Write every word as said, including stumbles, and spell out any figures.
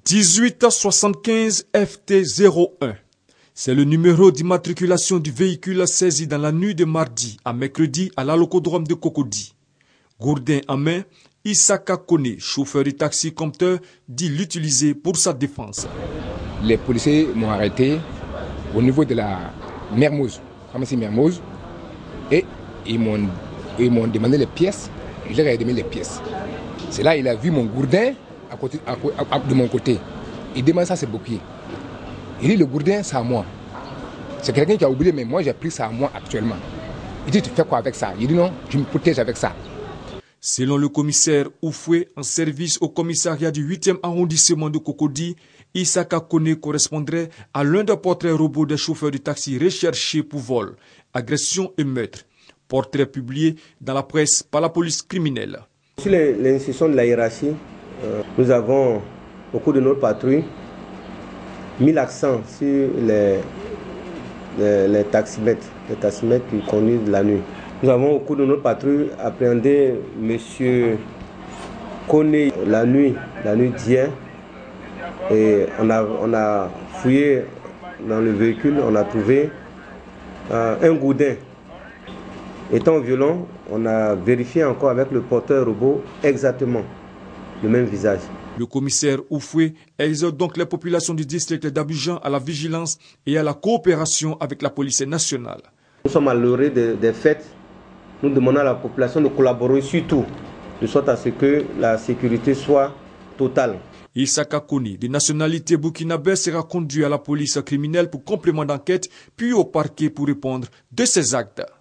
dix-huit soixante-quinze F T zéro un. C'est le numéro d'immatriculation du véhicule saisi dans la nuit de mardi à mercredi à l'allocodrome de Cocody. Gourdin en main, Issaka Kone, chauffeur du taxi compteur, dit l'utiliser pour sa défense. Les policiers m'ont arrêté au niveau de la Mermoz, pharmacie Mermoz, et ils m'ont, ils m'ont demandé les pièces. Je leur ai donné les pièces. C'est là qu'il a vu mon gourdin à côté, à, à, de mon côté. Il demande ça, c'est Bokier. Il dit le gourdin, c'est à moi. C'est quelqu'un qui a oublié, mais moi j'ai pris ça à moi actuellement. Il dit tu fais quoi avec ça? Il dit non, je me protège avec ça. Selon le commissaire Oufoué, en service au commissariat du huitième arrondissement de Cocody, Issaka Kone correspondrait à l'un des portraits robots des chauffeurs de taxi recherchés pour vol, agression et meurtre. Portrait publié dans la presse par la police criminelle. Sur l'institution de la hiérarchie, euh, nous avons, au cours de notre patrouille, mis l'accent sur les, les, les taximètres, les taximètres qui conduisent la nuit. Nous avons, au cours de notre patrouille, appréhendé M. Kone la nuit, la nuit d'hier. Et on a, on a fouillé dans le véhicule, on a trouvé euh, un gourdin. Étant violent, on a vérifié encore avec le porteur robot exactement le même visage. Le commissaire Oufoué exhorte donc les populations du district d'Abidjan à la vigilance et à la coopération avec la police nationale. Nous sommes à l'orée des, des fêtes. Nous demandons à la population de collaborer surtout, de sorte à ce que la sécurité soit totale. Issaka Kone, de nationalité burkinabé, sera conduit à la police criminelle pour complément d'enquête, puis au parquet pour répondre de ses actes.